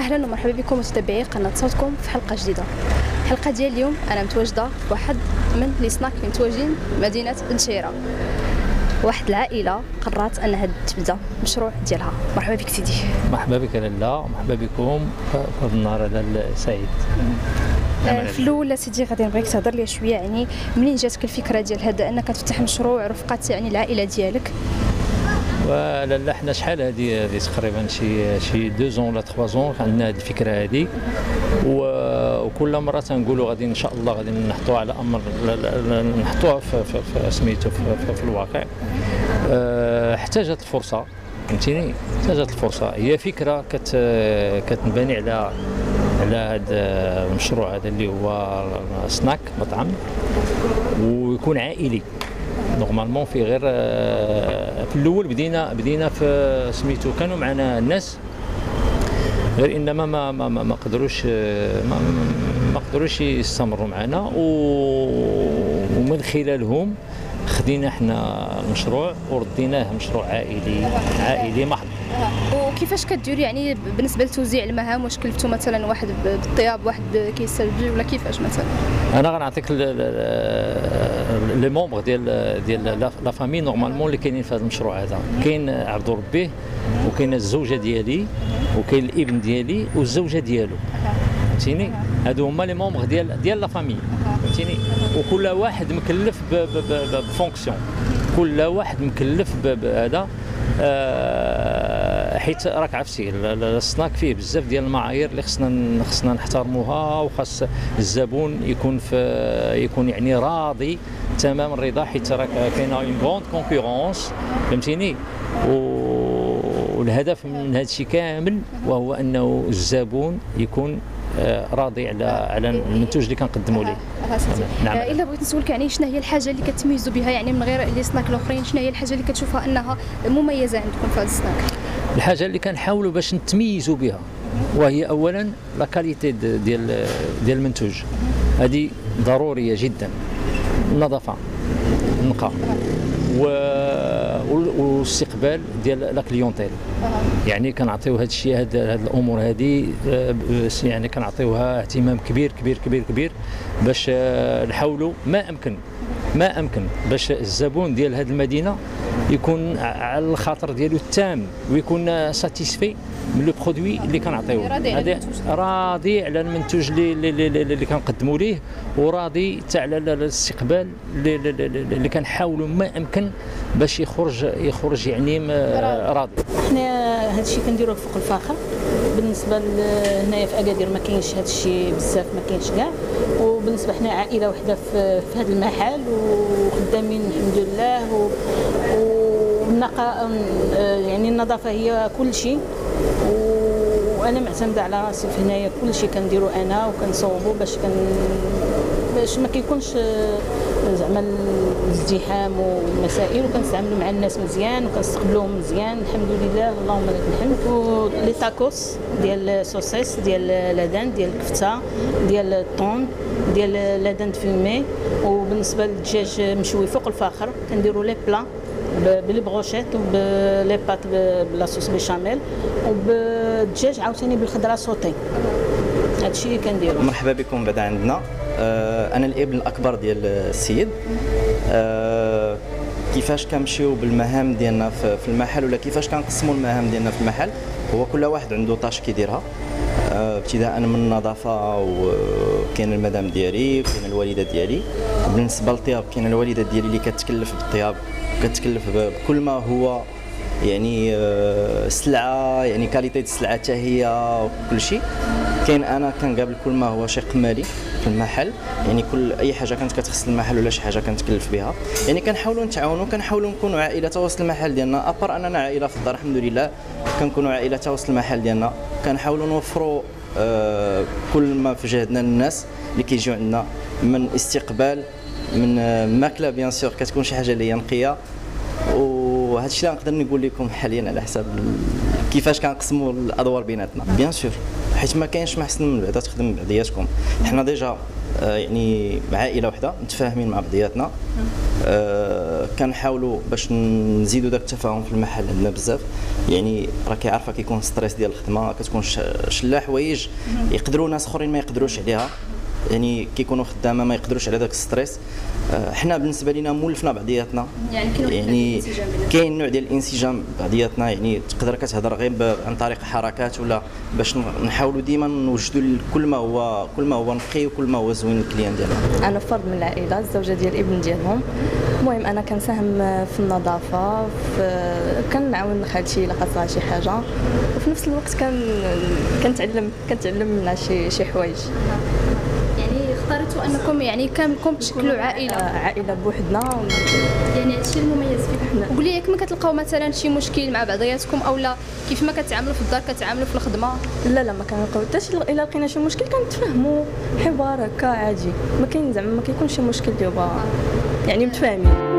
اهلا ومرحبا بكم متابعي قناه صوتكم في حلقه جديده. الحلقه ديال اليوم انا متواجده في واحد من لي سناك اللي متواجدين مدينه بنشيره. واحد العائله قررت انها تبدا مشروع ديالها. مرحبا بك سيدي. مرحبا بك لاله ومرحبا بكم في هذا النهار هذا السعيد. في الاول سيدي غادي نبغيك تهضر لي شويه، يعني منين جاتك الفكره ديال هذا انك تفتح مشروع رفقه يعني العائله ديالك؟ ولا حنا شحال هذه تقريبا شي 2 ولا 3 عندنا هذه الفكره هذه، وكل مره تنقولوا غادي ان شاء الله غادي نحطوها على امر نحطوها في سميتو في الواقع. احتاجت الفرصه، فهمتيني، احتاجت الفرصه. هي فكره كتنبني على هذا المشروع هذا اللي هو سناك مطعم، ويكون عائلي نورمالمون. في غير في الاول بدينا في سميتو، كانوا معنا الناس غير انما ما قدروش يستمروا معنا، ومن خلالهم خدينا احنا المشروع ورديناه مشروع عائلي محض. وكيفاش كديروا يعني بالنسبه لتوزيع المهام؟ واش كلفتوا مثلا واحد بالطياب واحد كيس الثلج ولا كيفاش مثلا؟ انا غنعطيك لي مومبر ديال لا فامي نورمالمون اللي كاينين في هذا المشروع هذا. كاين عبد ربيه، وكاين الزوجه ديالي، وكاين الابن ديالي والزوجه ديالو، فهمتيني. هادو هما لي مومبر ديال لا فامي، فهمتيني. وكل واحد مكلف بفونكسيون، كل واحد مكلف بهذا. حيت راك عرفتي السناك فيه بزاف ديال المعايير اللي خصنا نحترموها، وخاص الزبون يكون يعني راضي تمام الرضا، حيت راك كاينه اون غروند كونكورونس، فهمتيني. والهدف من هذا الشيء كامل وهو انه الزبون يكون راضي على المنتوج اللي كنقدموا ليه. نعم. الا بغيت نسولك يعني شنو هي الحاجه اللي كتميزوا بها يعني من غير لي سناك الاخرين؟ شنو هي الحاجه اللي كتشوفها انها مميزه عندكم في هذا السناك؟ الحاجه اللي كنحاولوا باش نتميزوا بها وهي اولا لا كاليتي ديال المنتوج، هذه ضروريه جدا. النظافه، النقاء، والاستقبال ديال لا كليونتيل. يعني كنعطيو هذا الشيء، هاد الامور هذه يعني كنعطيوها اهتمام كبير كبير كبير كبير، باش نحاولوا ما امكن باش الزبون ديال هذه المدينه يكون على الخاطر ديالو التام، ويكون ساتيسفي من لو برودوي اللي كنعطيوه. راضي على المنتوج اللي كنقدموا ليه، وراضي حتى على الاستقبال اللي كنحاولوا ما امكن باش يخرج يعني راضي. حنا هذا الشيء كنديروه فوق الفاخر. بالنسبه هنايا في اكادير ما كاينش هذا الشيء بزاف، ما كاينش كاع. وبالنسبه حنا عائله وحده في هذا المحل، وخدامين الحمد لله. والنقاء يعني النظافه هي كل شيء، وانا معتمده على راسي في هنايا. كل شيء كنديرو انا وكنصوبو باش ما كيكونش زعما الازدحام والمسائل، وكنتعاملوا مع الناس مزيان وكنستقبلوهم مزيان الحمد لله، اللهم لك الحمد. ولي تاكوس ديال السوسيس، ديال لادان، ديال الكفته، ديال الطون، ديال لادان فيمي. وبالنسبه للدجاج مشوي فوق الفاخر كنديروا لي بلا بلي بروشيت وبلي بات بلاصوص بيشاميل، وبالدجاج عاوتاني بالخضره صوتي. هادشي اللي كنديرو. مرحبا بكم بعدا عندنا. انا الابن الاكبر ديال السيد. كيفاش كنمشيو بالمهام ديالنا في المحل، ولا كيفاش كنقسموا المهام ديالنا في المحل؟ هو كل واحد عنده طاش كيديرها، ابتداء من النظافه، وكاين المدام ديالي وكاين الوالده ديالي. بالنسبه للطياب كاين الوالده ديالي اللي كتكلف بالطياب، كتكلف بكل ما هو يعني السلعه، يعني كاليتي السلعه حتى هي وكل شيء. كاين انا كنقابل كل ما هو شق مالي في المحل، يعني كل اي حاجه كانت كتخص المحل ولا شي حاجه كنتكلف بها. يعني كنحاولوا نتعاونوا، كنحاولوا نكونوا عائله توسط المحل ديالنا. ابار اننا عائله في الدار الحمد لله، كنكونوا عائله توسط المحل ديالنا. كنحاولوا نوفروا كل ما في جهدنا للناس اللي كيجيو عندنا، من استقبال، من ماكله بيان سور كتكون شي حاجه اللي هي نقيه. وهذا الشيء اللي نقدر نقول لكم حاليا على حساب كيفاش كنقسموا الادوار بيناتنا. بيان سور، حيت ما كاينش ما احسن من بعدا تخدم بعضياتكم. حنا ديجا يعني عائله واحده متفاهمين مع بعضياتنا. كنحاولوا باش نزيدوا داك التفاهم في المحل عندنا بزاف. يعني راكي عارفه كيكون ستريس ديال الخدمه، كتكون شلا حوايج يقدروا ناس اخرين ما يقدروش عليها، يعني كيكونوا خدامه ما يقدروش على داك الستريس. حنا بالنسبه لينا مولفنا بعضياتنا، يعني كاين نوع ديال الانسجام بعضياتنا. يعني تقدر كتهضر غير عن طريق حركات ولا باش نحاولوا ديما نوجدوا كل ما هو نقي وكل ما هو زوين للكليان ديالنا. انا فرد من العائله، الزوجه ديال الابن ديالهم. المهم انا كنساهم في النظافه، كنعاون خالتي الا خاصها شي حاجه، وفي نفس الوقت كنتعلم منها شي حوايج. يعني اختاريتوا انكم يعني كاملكم تشكلوا عائله بوحدنا، يعني هادشي المميز فيكم. وقولي ياك ما كتلقاو مثلا شي مشكل مع بعضياتكم، اولا كيف ما كتعاملوا في الدار كتعاملوا في الخدمه؟ لا ما كنلقاو حتى شي. الا لقينا شي مشكل كنتفاهموا حوار هكا عادي، ما كاين زعما ما كيكونش شي مشكل ديال يعني متفاهمين.